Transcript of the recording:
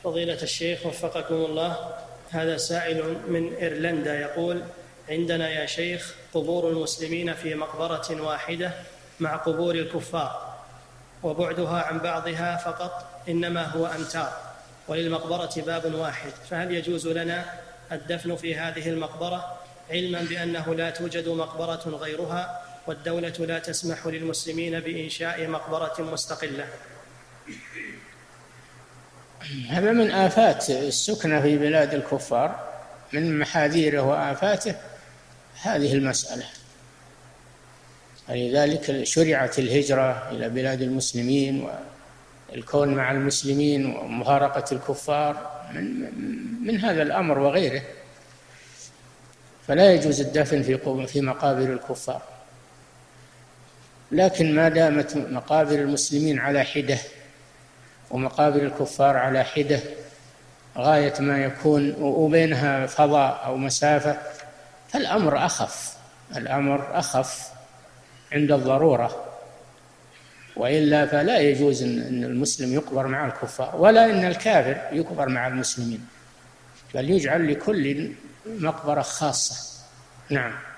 فضيلة الشيخ وفقكم الله، هذا سائل من إيرلندا يقول: عندنا يا شيخ قبور المسلمين في مقبرة واحدة مع قبور الكفار، وبعدها عن بعضها فقط إنما هو أمتار، وللمقبرة باب واحد، فهل يجوز لنا الدفن في هذه المقبرة، علما بأنه لا توجد مقبرة غيرها والدولة لا تسمح للمسلمين بإنشاء مقبرة مستقلة؟ هذا من آفات السكنة في بلاد الكفار، من محاذيره وآفاته هذه المسألة. لذلك شرعت الهجرة إلى بلاد المسلمين والكون مع المسلمين ومفارقة الكفار من هذا الأمر وغيره، فلا يجوز الدفن في مقابر الكفار. لكن ما دامت مقابر المسلمين على حدة ومقابر الكفار على حدة غاية ما يكون وبينها فضاء أو مسافة، فالأمر أخف عند الضرورة، وإلا فلا يجوز أن المسلم يقبر مع الكفار، ولا أن الكافر يقبر مع المسلمين، بل يجعل لكل مقبرة خاصة. نعم.